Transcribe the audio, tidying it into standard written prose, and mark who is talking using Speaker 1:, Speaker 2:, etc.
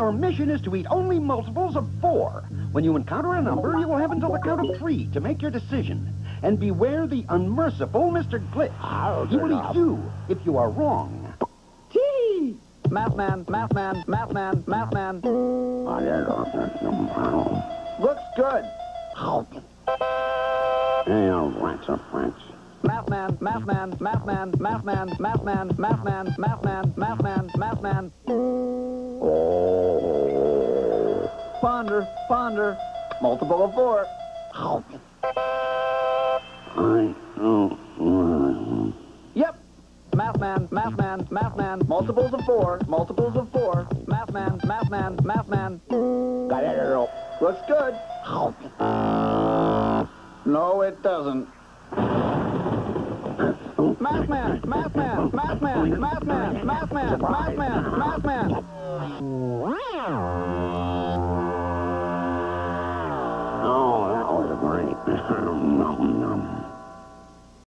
Speaker 1: Your mission is to eat only multiples of 4. When you encounter a number, you will have until the count of 3 to make your decision. And beware the unmerciful Mr. Glitch. He will eat you if you are wrong.
Speaker 2: Gee! Mathman, Mathman, Mathman, Mathman. Looks good. Mathman, Mathman, Mathman, Mathman, Mathman, Mathman, Mathman, Mathman, Mathman. Ponder, ponder. Multiple of 4. Yep. Mathman, Mathman, Mathman. Multiples of 4. Multiples of 4. Mathman, Mathman, Mathman. Looks good. No, it doesn't. Mathman, Mathman, Mathman, Mathman, Mathman, Mathman, Mathman.
Speaker 1: Oh, that was great.